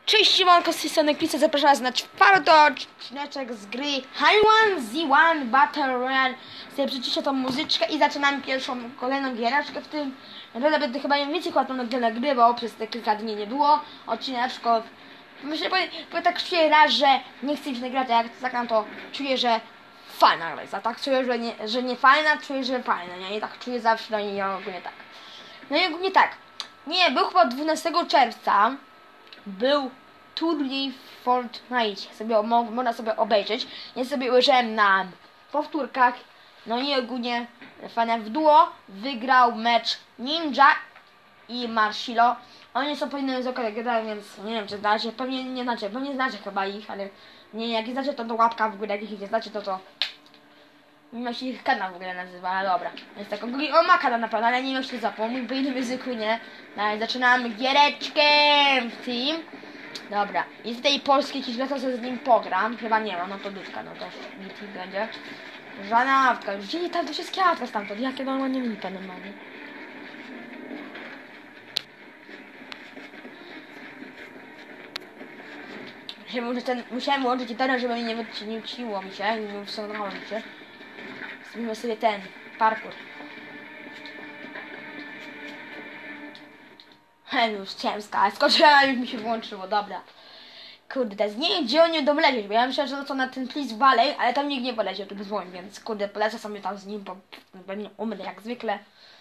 Cześć, siemanko, z tej strony Krista, zapraszam was na czwarty odcineczek z gry H1Z1 Battle Royale. Sobie przyciszę tą muzyczkę i zaczynamy pierwszą, kolejną giereczkę w tym. Naprawdę będę chyba nie więcej chyba tą grę nagrywał, przez te kilka dni nie było odcineczków. Myślę, bo tak czuję raz, że nie chcę już nagrać, a jak zagram to czuję, że fajna gra, a tak czuję, że nie fajna, czuję, że fajna, nie? I tak czuję zawsze, no i ja ogólnie tak. No i ogólnie tak, nie, był chyba 12 czerwca. Był turniej w Fortnite, można sobie obejrzeć. Ja sobie ujrzałem na powtórkach. No i ogólnie fajnie w duo wygrał mecz Ninja i Marshilo. Oni są po innym języku, więc nie wiem czy znacie, pewnie nie znacie, pewnie znacie chyba ich, ale nie, jak nie znacie to łapka w górę, jak ich nie znacie to nie wiem jak się ich kanał w ogóle nazywa, ale dobra. Jest tak ogólnie, on ma kanał na pewno, ale nie wiem czy zapomniał, po innym języku nie. No i zaczynamy giereczkę w team. Dobra, i z tej polskiej jakiś gra, to sobie z nim pogram. Chyba nie ma, no to dudka, no to nic będzie. Żadna awka, gdzie tam to wszystkie awka stamtąd, jakie normalnie lipę normalnie. Musiałem włączyć internet, żeby mi nie uciło mi się, nie wsunęło mi się. Zrobimy sobie ten parkour. Już chciałem skakać, skoczyłem, a już mi się włączyło, dobra. Kurde, teraz nie wiem gdzie oni będą lecieć, bo ja myślałem, że to co na ten Please Valley, ale tam nikt nie poleciał, tu dzwoni, więc kurde, polecę sobie tam z nim, bo pewnie umrę jak zwykle.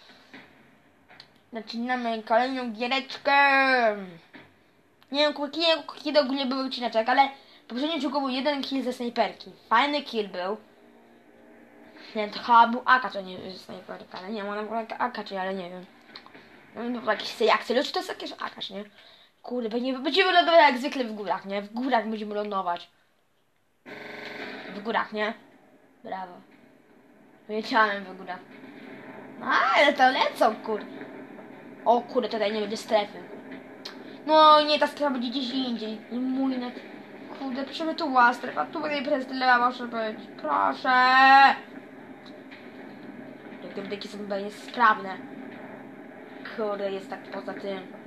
Zaczynamy kolejną giereczkę. Nie wiem kiedy ogólnie był odcineczek, ale w poprzednim odcinku był jeden kill ze snajperki. Fajny kill był. Nie, to chyba był AK, to nie snajperka, ale nie wiem, ona była AK, czy ale nie wiem. No, jakiś jak czy to jest jakieś AK, nie? Kurde, będziemy lądować jak zwykle w górach, nie? W górach będziemy lądować. W górach, nie? Brawo. Wiedziałem w górach. Ale to lecą, kurde. O kurde, tutaj nie będzie strefy. No nie, ta strefa będzie gdzieś indziej. Nie mój net. Kurde, proszę by tu była strefa. Tutaj przez tyle może być. Proszę. Jak te budynki są chyba niesprawne. Kurde, jest tak poza tym.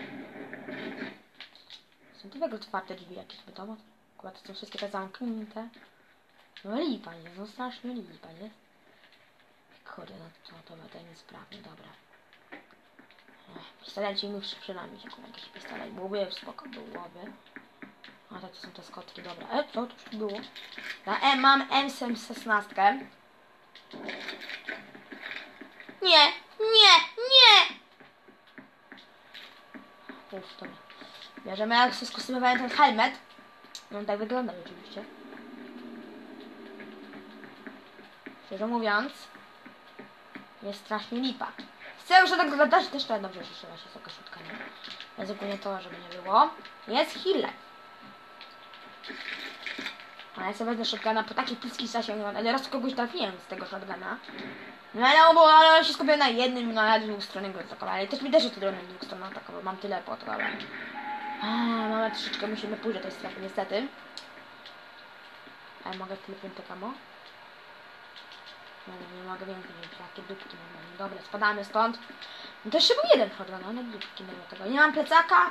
Są tu w ogóle otwarte drzwi jakieś bytowo? Akurat to są wszystkie te zamknięte. No lipa jest, no strasznie lipa jest. Kurde, no to będę niesprawny, dobra. Pistolet mi przynajmniej jakiś pistolet byłby, spoko byłoby. A to są te skotki, dobra. Co to już było? Mam M16. Nie! Uff, dobra. Bierzemy, jak sobie skostymowałem ten helmet. No tak wygląda oczywiście. Szczerze mówiąc, jest strasznie lipa. Chcę już tak zadać też to dobrze, że trzeba się soka szutka, nie? Więc ogólnie to, żeby nie było. Jest heal. A ja sobie wezmę shotguna po takiej bliskiej zasięgu, ale raz kogoś trafiłem z tego shotguna. No ale się skupiłem na jednym, na dwóch stronach go atakował, ale też mi też jest to na dwóch stronach atakował, mam tyle poatakowałem. Mamy troszeczkę, musimy pójść do tej strefy, niestety. Ale mogę tyle punktów ammo? Nie mogę więcej mieć, jakie dupki mam. Dobra, spadamy stąd. No to jeszcze był jeden shotgun, ale dupki nie ma tego. Nie mam plecaka.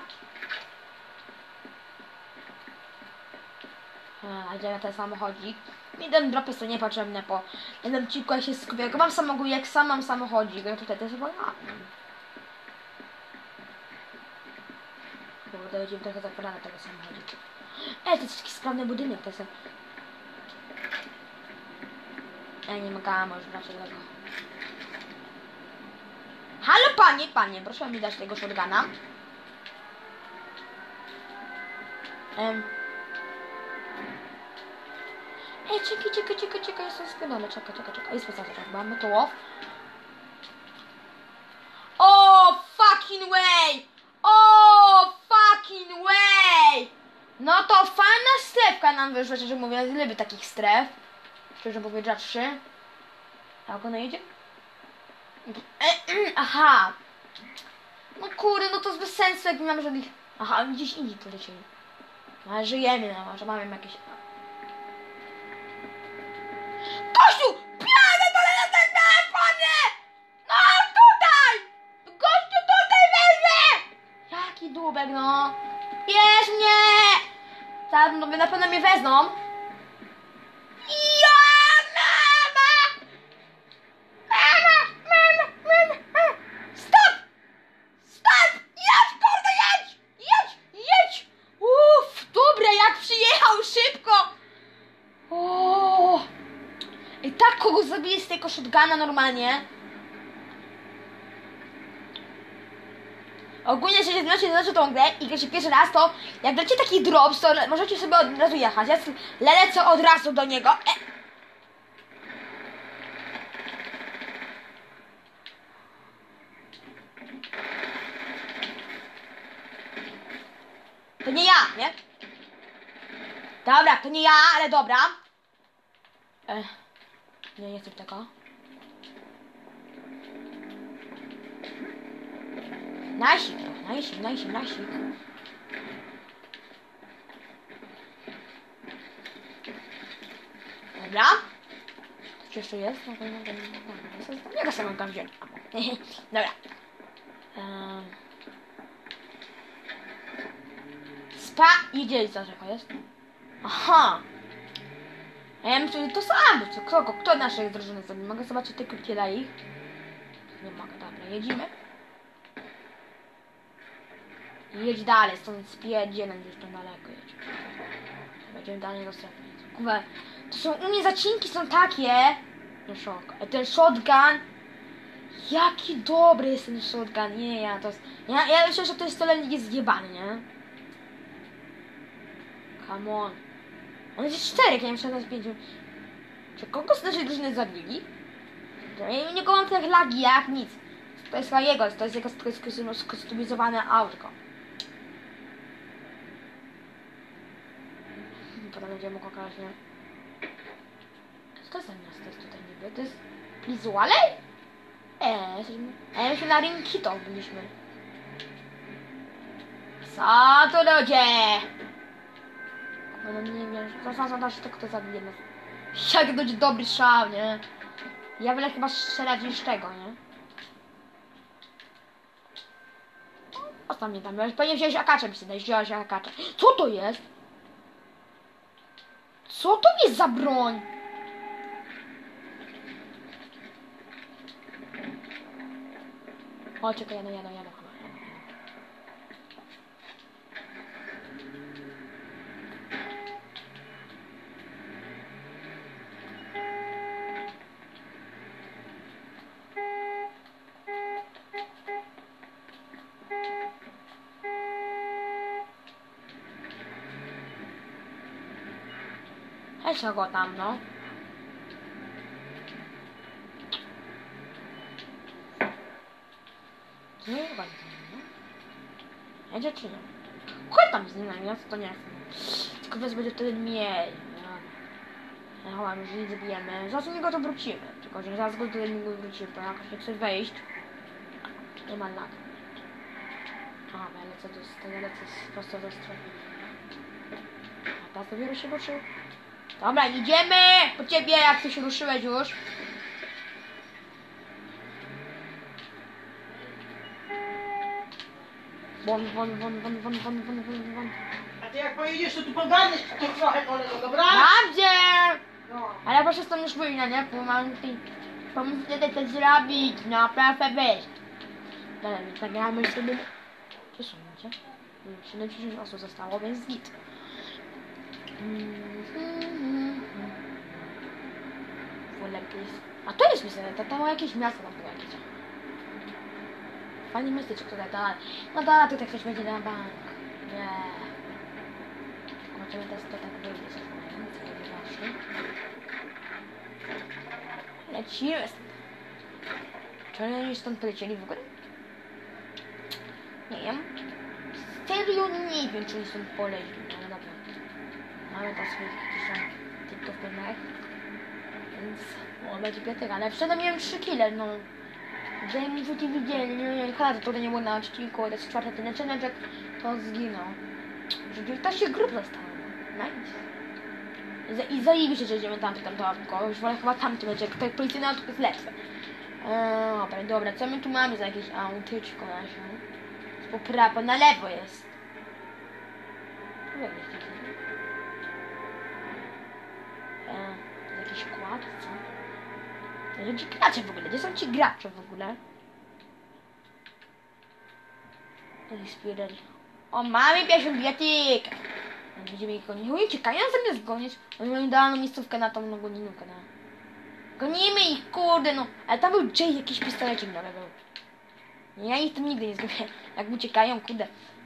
A gdzie na ten samochodzik? Jeden drop jest to niepotrzebne po jednym odcinku, ja się skupię. Jak mam samochód, jak sam mam samochodzik, no tutaj też chyba bo będziemy trochę zakładane tego samochodziku. To jest taki sprawny budynek, to jest. Nie mogłam już brać tego. Halo panie, proszę mi dać tego shotguna. Czekaj, jestem spierdolony, czekaj, jest postacie, tak, mamy to off. O fucking way! No to fajna strefka nam wyszła, szczerze mówiąc, lubię takich stref. Szczerze powiedziawszy. Jak ona idzie? Aha. No kurde, no to jest bez sensu, jak nie mamy żadnych. Aha, gdzieś indziej polecieli. No ale żyjemy, no może mamy jakieś. Kościół! Pierdolę na ten telefonie! No tutaj! Gościu tutaj weźmie! Jaki dubek, no! Bierz mnie! Tam na pewno mnie wezmą. Ja, mama! Mama! Stop! Stop! Jedź, kurde, jedź! Uff, dobra, jak przyjechał szybko! O! I tak kogo zabiję z tego shotguna normalnie? Ogólnie, jeżeli znacie tą grę i gracie pierwszy raz, to jak dacie taki drops, to możecie sobie od razu jechać. Ja lecę od razu do niego. To nie ja, nie? Dobra, to nie ja, ale dobra. Nie chcę tego. Nasik. Dobra. Co jeszcze jest? Jaką samą tam wziąć? Dobra. Spa i gdzieś za rzeką jest? Aha. A ja myślę, że to samo. Kto naszej drużyny zrobi? Mogę zobaczyć tylko tyle ich. Nie mogę, dobra, jedziemy. Jedź dalej, stąd spierdzielę gdzieś tam daleko jedź. Będziemy dalej do strefy. Kurwa, to są u mnie zacinki są takie. No szok. A ten shotgun. Jaki dobry jest ten shotgun. Nie, ja myślę, że to jest jest zjebany, nie? Come on. On jest 4, ja myślę, że to jest 5. Czy kogo z naszej drużyny zabili? Ja nie mam tych lagi jak nic. To jest chyba jego, to jest jego skustomizowane autko. Potem będziemy mógł okazać, nie? Co to za miasto jest tutaj niby? To jest Plizuale? Jesteśmy... myśmy na Rinkito byliśmy. Co tu ludzie? No nie wiem, zaraz się to kto zabije nas. Jak to będzie dobry strzał, nie? Ja wolę chyba strzelać niż tego, nie? Ostatnio mnie tam, ja pewnie wziąłeś akaczem się wziąłeś akaczem. Co to jest? Co to jest za broń? O, czekaj, jadę chyba. Weź go tam, no. Nie chyba nie, no. Jedzie czy nie? Chodź tam z nim na miasto, to nie chcę. Tylko wiesz, będzie wtedy mniej. No chyba, już nie zabijemy. Zaraz do niego to wrócimy. Tylko, że zaraz go do niego wrócimy, to jakoś nie chce wejść. Nie ma lat. A, ja lecę prosto do strefy. A teraz dopiero się ruszył. Dobra, idziemy! Po ciebie, jak ty się ruszyłeś już. Won. A ty jak pojedziesz, to tu pogadniesz to trochę kolego, dobra? Dobrze! No. Ale proszę stąd już wyjść, nie? Pomóż wtedy to zrobić, no proszę wyjść. Dobra, więc nagramy sobie... Przesunąć, 70 osób zostało, więc git. A to jest myślę, to tam jakieś miasto tam było jakieś. Fajnie miasteczko tutaj dalej. No dalej tutaj ktoś będzie na bank. Nie. Zobaczymy teraz to tak wyjdzie z właśnie. Lecimy stąd. Czy oni stąd polecieli w ogóle? Nie wiem. Serio nie wiem, czy oni stąd polecieli, ale dobra. Mamy tam swoich jakichś tam typków pewnych. Więc będzie piątek, ale wszedłem miałem 3 kile, no. Gdzie mi ludzie widzieli, nie chyba to nie było na odcinku, to jest 4. ten challenge, to zginął. Że 19 grup zostało. Nice. I zajebiście, że idziemy tam to awko. Już wolę chyba tamty będzie, jak policyjne auto jest lepsze. Dobra, co my tu mamy za jakieś autyczko nasze? Po prawo, na lewo jest. Jak jest to? Jakiś kład, co? Gdzie ci gracze w ogóle? Gdzie są ci gracze w ogóle? O, mamy pierwszy bijatyk! Będziemy ich gonić. Oj, czekają zamiast gonić. Oni mają idealną miejscówkę na tą goninówkę, no. Gonimy ich, kurde, no. Ale tam był Jay, jakiś pistolecik nowy był. Ja ich tam nigdy nie zgubię. Jak uciekają, kurde.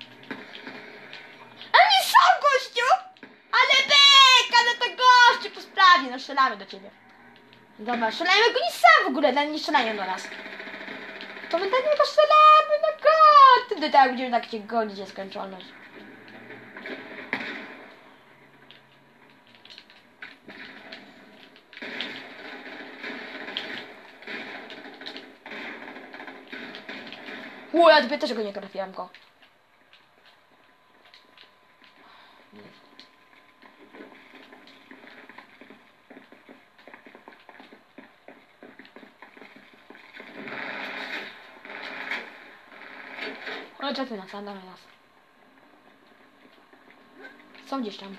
Oni są, gościu! Ale beka, no to gościu po sprawie. No strzelamy do ciebie. Dobra, strzelajmy, jak oni sam w ogóle, nie strzelają do nas. To my tak nie postrzelamy, no god! Wtedy tak będziemy tak cię gonić, nieskończoność. Ja dopiero też go nie trafiłam go. Ale trafił nas, damy nas. Są gdzieś tam.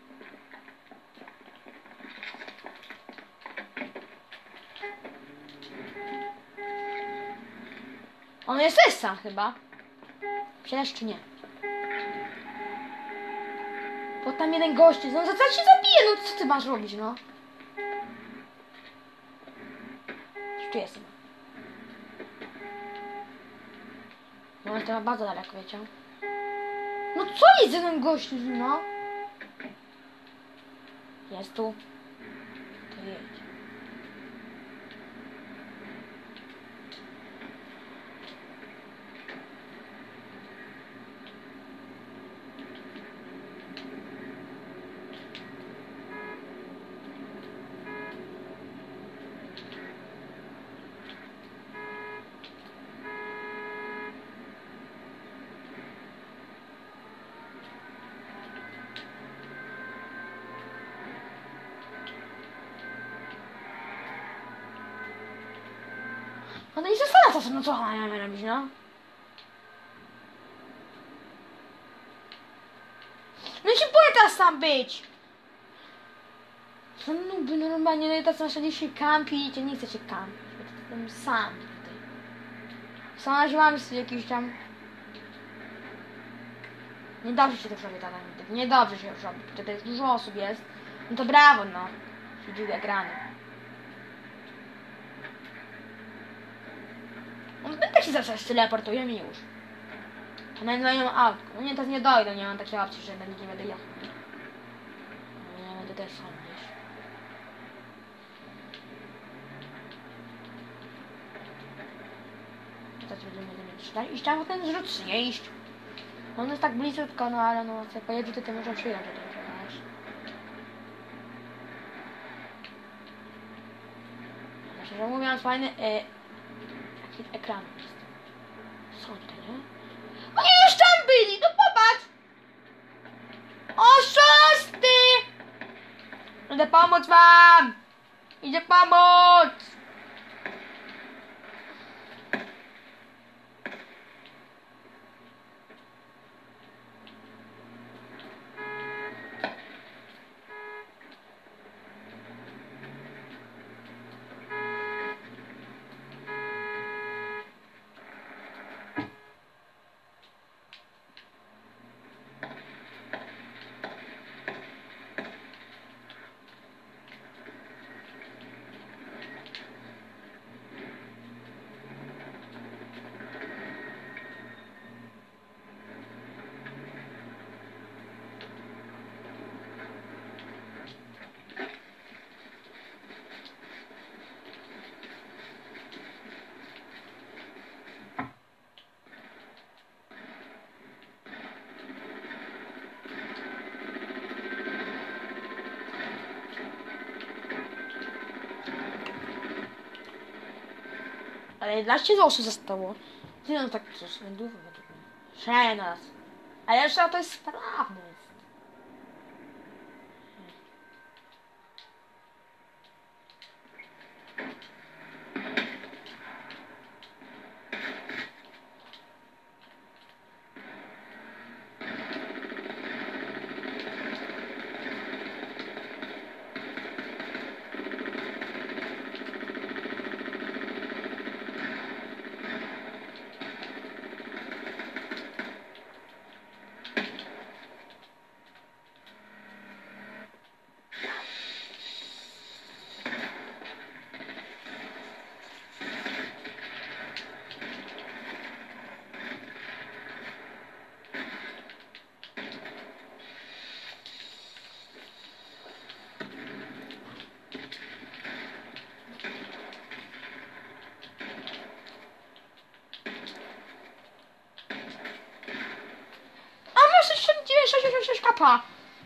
On jest Essa chyba. Przecież czy nie? Bo tam jeden gościu, no zaraz się zabije, no co ty masz robić, no? Tu jestem. No ale to ma bardzo daleko, wiecie? No co jest jeden gościu, no? Jest tu. To jedź. No i zasada czasem, no co mamy robić, no? No i się boję teraz sam być! No by normalnie, no i teraz muszę się kampić, ja nie chcę się kampić, bo jestem sam tutaj. Znalazłam sobie jakiś tam... Niedobrze się to robi, tata, niedobrze się już robi, tutaj już dużo osób jest. No to brawo, no. Siedził jak rany. No tak się zawsze teleportujemy już. A nawet mają autko. No nie, teraz nie dojdę, nie mam takiej opcji, że nie będę jechał. No ja będę też sam gdzieś. Teraz będziemy mieć iść tam ten zrzut zjeść. No on jest tak bliziutko, no ale no jak pojedzie to może przyjechać do tego, wiesz. Szczerze mówiąc, fajny taki ekran jest. Co tutaj, nie? Oni już tam byli, no popatrz! Oszusty! Idę pomóc wam! Idę pomóc! Ale 11 osób zostało. Ty no tak coś dużo według mnie. 16. Ale jeszcze to jest sprawne. 6 kapa.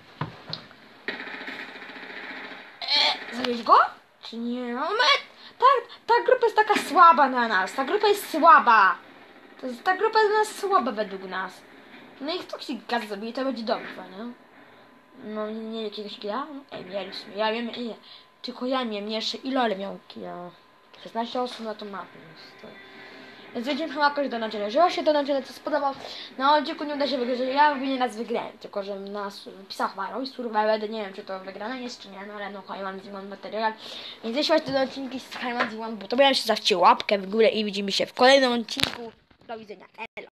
Zabić go? Czy nie? No, ta grupa jest taka słaba na nas. Ta grupa jest słaba. Ta grupa jest na nas słaba według nas. No i kto się gaz zabije, to będzie dobrze, nie? No nie jakiegoś killa? Mieliśmy. Ja wiem ile. Tylko ja miałem jeszcze i LOL miał killa. 16 osób na to mapie. Więc będziemy chyba jakoś do nadziei. Jeżeli się do nadziei co spodobał, na odcinku nie uda się wygrać, że ja nie raz wygrałem. Tylko, że nas pisał chyba Roy Survival, nie wiem czy to wygrane jest czy nie, no ale no Highland Z1 materiał. Więc jeśli macie do odcinki z Highland Z1, bo to ja się zawsze łapkę w górę i widzimy się w kolejnym odcinku. Do widzenia. Elo.